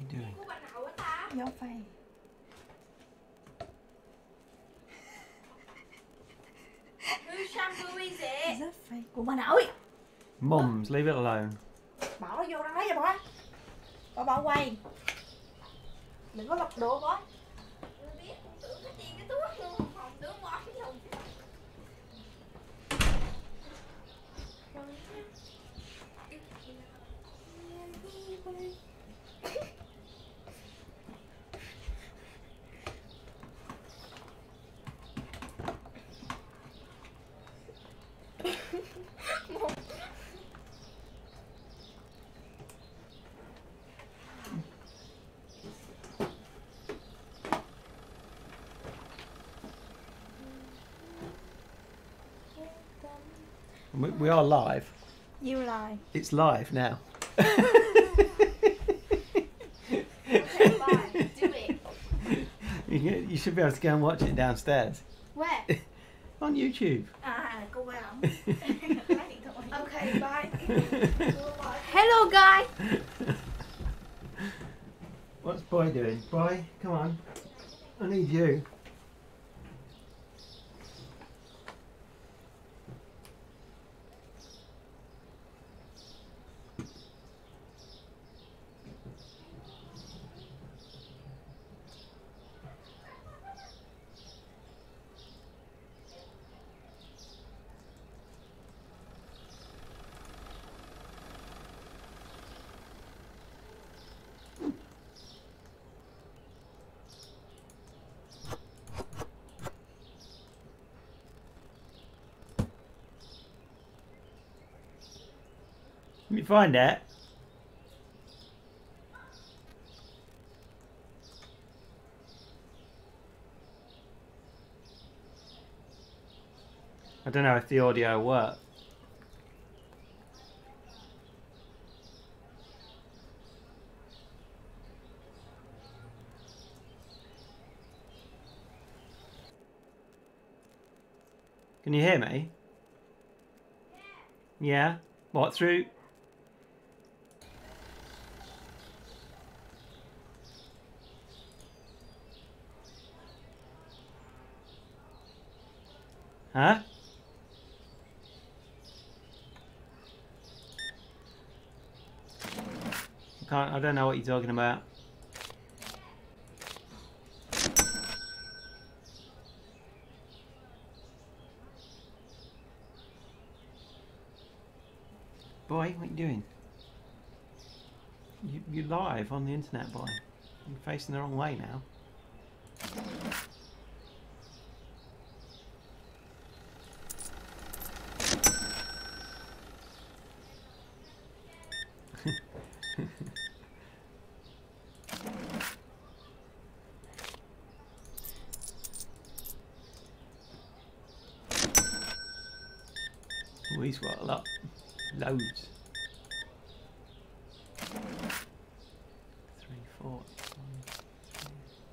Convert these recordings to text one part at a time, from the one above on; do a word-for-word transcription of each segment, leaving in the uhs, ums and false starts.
you doing? Dấu phay. Whose shampoo is it? Dấu phay của bà nội. Mums, leave it alone. Bỏ nó vô đó lấy cho bà. Bà bỏ quay. Đừng có lọc đồ bó. Tôi biết, con tưởng cái tiền cái thuốc luôn. Không đứa món dùng. We, we are live. You lie. It's live now. Okay, bye. Do it. You, can- you should be able to go and watch it downstairs. Where? On YouTube. À, cô qua ổng. Okay, bye. Hello, guy. What's Boy doing? Boy, come on. I need you. Let me find it. I don't know if the audio worked. Can you hear me? Yeah? What, through? Huh? I can't, I don't know what you're talking about. Boy, what are you doing? You, you're live on the internet, boy. You're facing the wrong way now. Oh, he's got a lot. Loads. Three, four, one, three.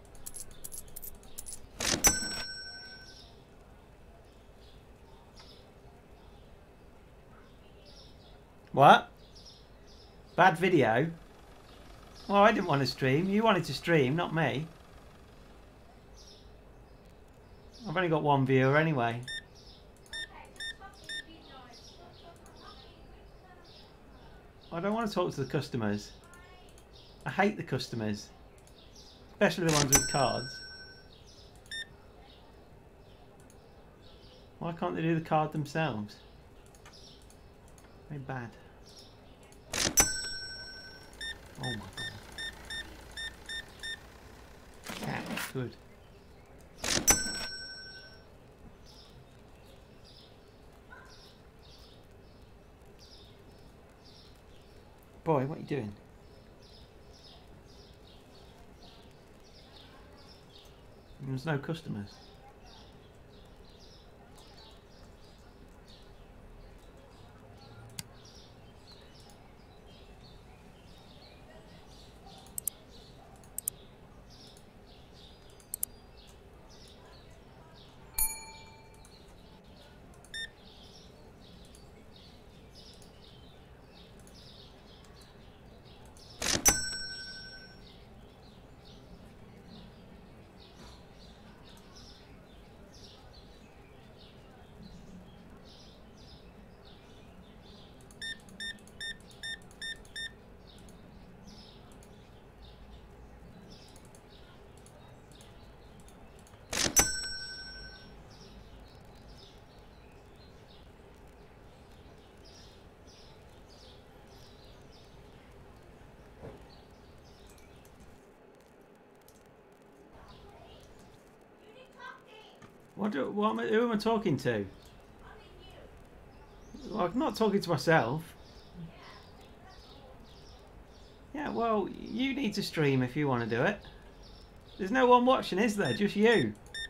What? Bad video? Well, I didn't want to stream. You wanted to stream, not me. I've only got one viewer anyway. I don't want to talk to the customers. I hate the customers. Especially the ones with cards. Why can't they do the card themselves? Very bad. Oh my god. Cat, good. Boy, what are you doing? There's no customers. What do, what am I, who am I talking to? Well, I'm not talking to myself. Yeah, well, you need to stream if you want to do it. There's no one watching, is there? Just you.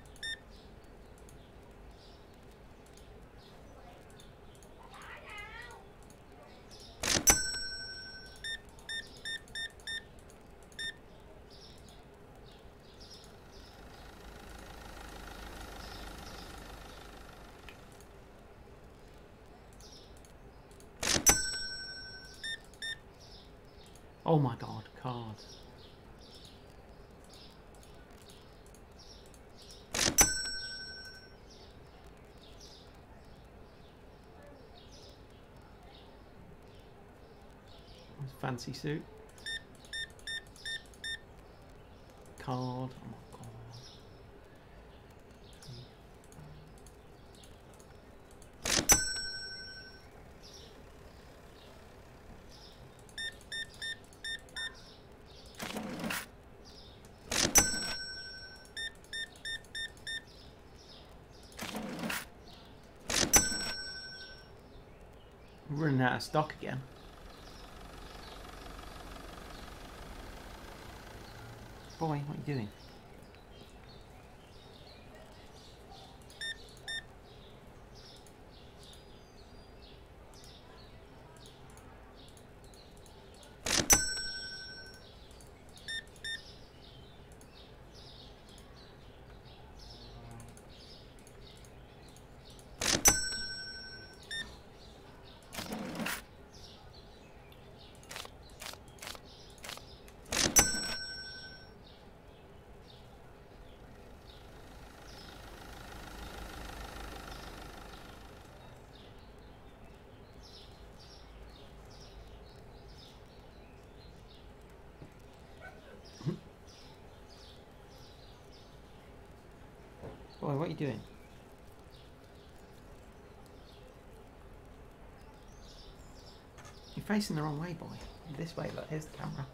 Oh my god, cards. Fancy suit. Card. Oh my god. We're running out of stock again. Boy, what are you doing? Boy, what are you doing? You're facing the wrong way, boy. This way, look, here's the camera.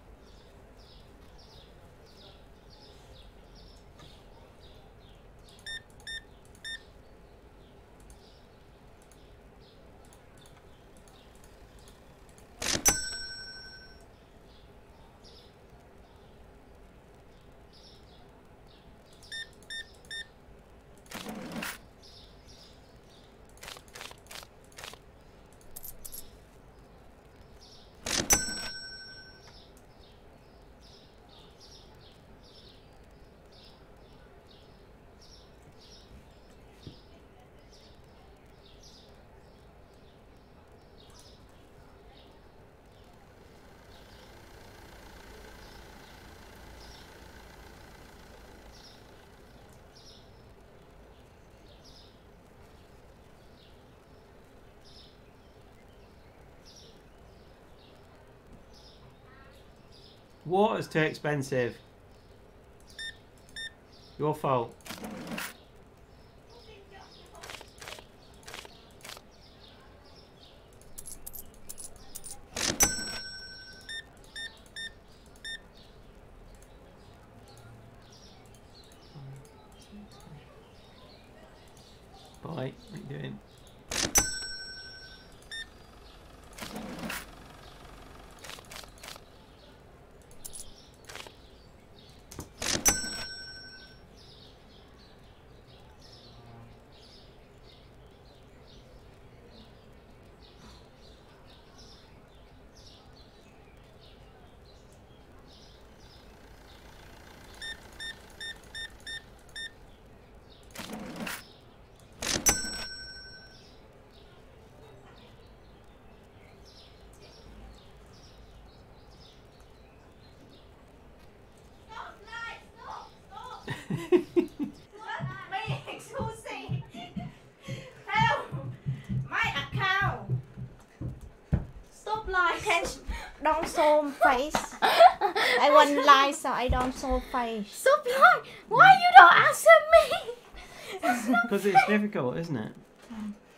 Water's too expensive. Your fault. Boy, what are you doing? Don't show face. I want lie, so I don't show face. Stop lying! Why you don't answer me? Because it's difficult, isn't it?